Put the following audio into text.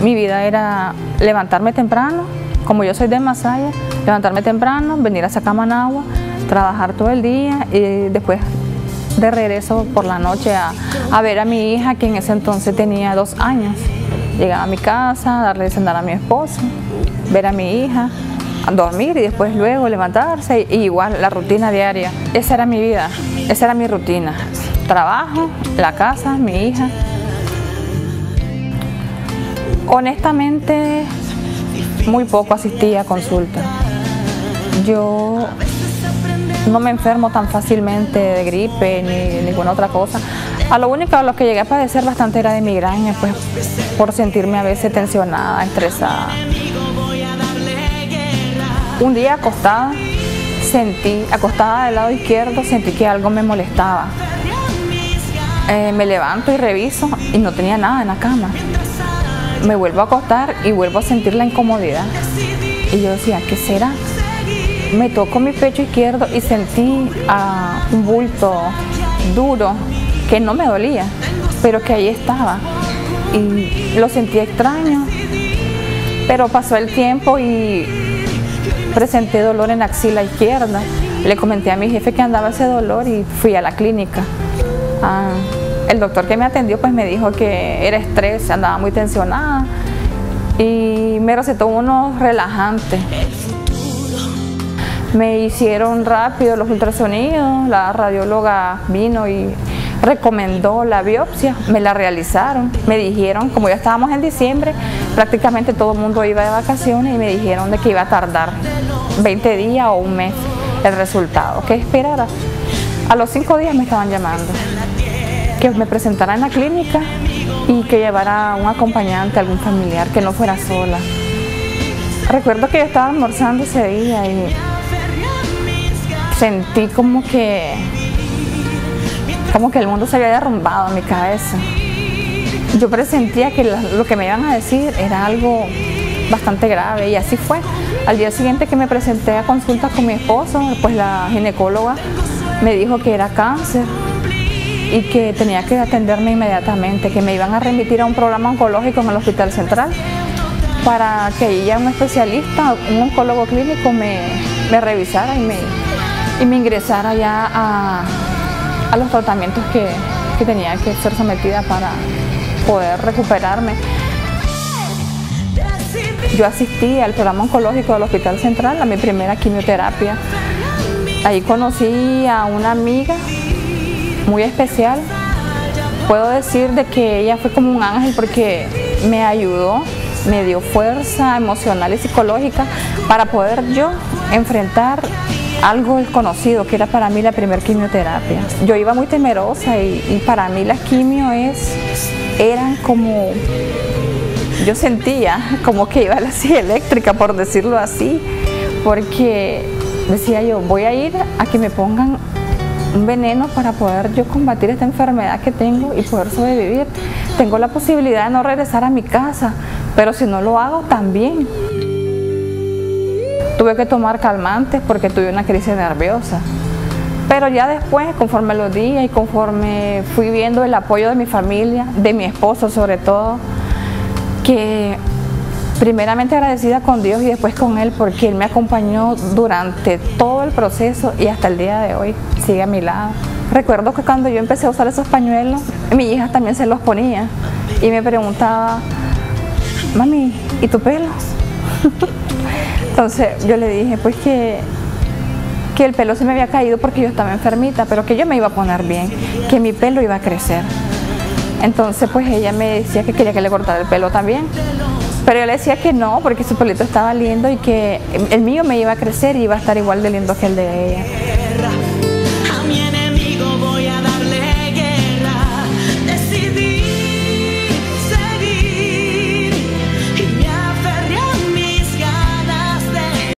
mi vida era levantarme temprano, como yo soy de Masaya, levantarme temprano, venir a sacar Managua, trabajar todo el día y después de regreso por la noche a ver a mi hija, que en ese entonces tenía 2 años. Llegaba a mi casa, darle de cenar a mi esposo, ver a mi hija, a dormir y después luego levantarse, y igual la rutina diaria. Esa era mi vida, esa era mi rutina. Trabajo, la casa, mi hija. Honestamente, muy poco asistía a consulta. Yo no me enfermo tan fácilmente de gripe ni ninguna otra cosa. A lo único a lo que llegué a padecer bastante era de migraña, pues por sentirme a veces tensionada, estresada. Un día acostada del lado izquierdo, sentí que algo me molestaba. Me levanto y reviso y no tenía nada en la cama. Me vuelvo a acostar y vuelvo a sentir la incomodidad. Y yo decía, ¿qué será? Me tocó mi pecho izquierdo y sentí un bulto duro que no me dolía, pero que ahí estaba. Y lo sentí extraño, pero pasó el tiempo y presenté dolor en la axila izquierda. Le comenté a mi jefe que andaba ese dolor y fui a la clínica. El doctor que me atendió pues me dijo que era estrés, andaba muy tensionada y me recetó unos relajantes. Me hicieron rápido los ultrasonidos, la radióloga vino y recomendó la biopsia, me la realizaron. Me dijeron, como ya estábamos en diciembre, prácticamente todo el mundo iba de vacaciones y me dijeron de que iba a tardar 20 días o un mes el resultado, que esperara. A los 5 días me estaban llamando, que me presentara en la clínica y que llevara un acompañante, algún familiar, que no fuera sola. Recuerdo que yo estaba almorzando ese día y sentí como que el mundo se había derrumbado en mi cabeza. Yo presentía que lo que me iban a decir era algo bastante grave y así fue. Al día siguiente que me presenté a consulta con mi esposo, pues la ginecóloga me dijo que era cáncer y que tenía que atenderme inmediatamente, que me iban a remitir a un programa oncológico en el Hospital Central para que ella, un especialista, un oncólogo clínico, me revisara y me ingresara ya a los tratamientos que tenía que ser sometida para poder recuperarme. Yo asistí al programa oncológico del Hospital Central, a mi primera quimioterapia. Ahí conocí a una amiga muy especial. Puedo decir de que ella fue como un ángel porque me ayudó, me dio fuerza emocional y psicológica para poder yo enfrentar algo desconocido, que era para mí la primera quimioterapia. Yo iba muy temerosa y para mí las quimios eran como, yo sentía como que iba a la silla eléctrica, por decirlo así, porque decía yo, voy a ir a que me pongan un veneno para poder yo combatir esta enfermedad que tengo y poder sobrevivir. Tengo la posibilidad de no regresar a mi casa, pero si no lo hago también. Tuve que tomar calmantes porque tuve una crisis nerviosa. Pero ya después, conforme los días y conforme fui viendo el apoyo de mi familia, de mi esposo sobre todo, que primeramente agradecida con Dios y después con Él, porque Él me acompañó durante todo el proceso y hasta el día de hoy sigue a mi lado. Recuerdo que cuando yo empecé a usar esos pañuelos, mi hija también se los ponía y me preguntaba, mami, ¿y tu pelo? Entonces yo le dije pues que el pelo se me había caído porque yo estaba enfermita, pero que yo me iba a poner bien, que mi pelo iba a crecer. Entonces pues ella me decía que quería que le cortara el pelo también, pero yo le decía que no, porque su pelito estaba lindo y que el mío me iba a crecer y iba a estar igual de lindo que el de ella.